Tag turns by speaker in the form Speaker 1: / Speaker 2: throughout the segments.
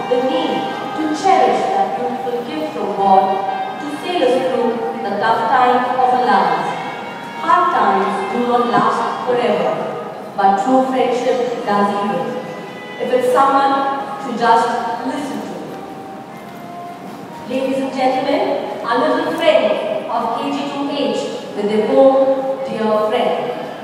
Speaker 1: the need to cherish that beautiful gift from God to sail us through the tough times of our lives. Hard times do not last forever, but true friendship does even. If it's someone to just listen to. Ladies and gentlemen, our little friends of KG2H with their own dear friend.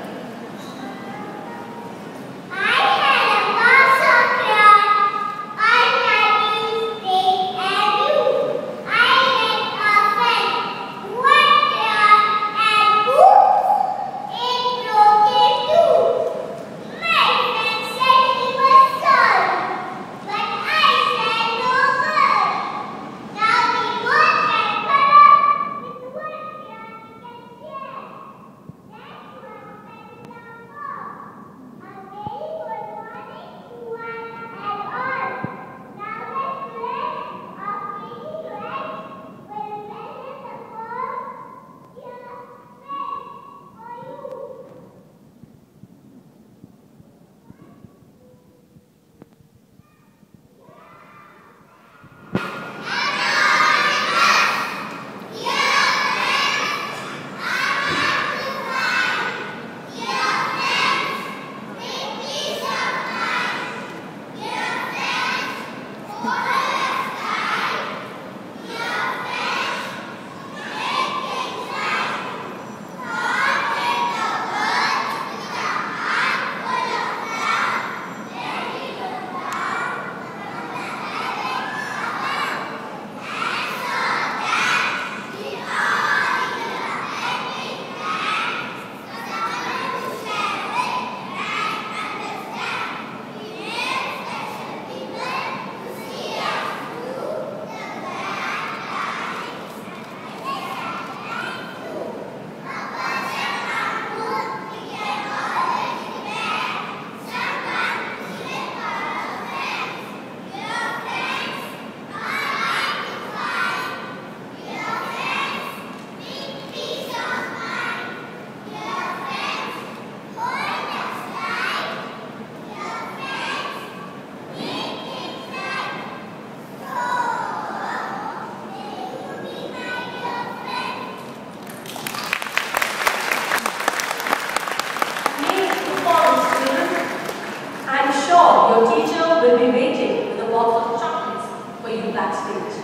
Speaker 1: Will be waiting with a box of chocolates for you backstage.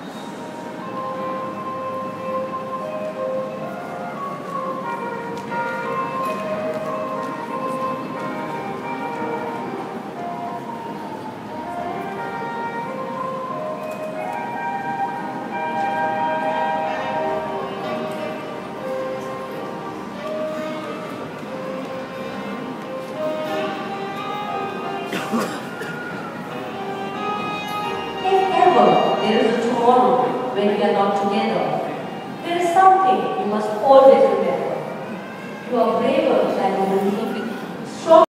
Speaker 1: There is a tomorrow when we are not together. There is something you must always remember. You are braver than you believe.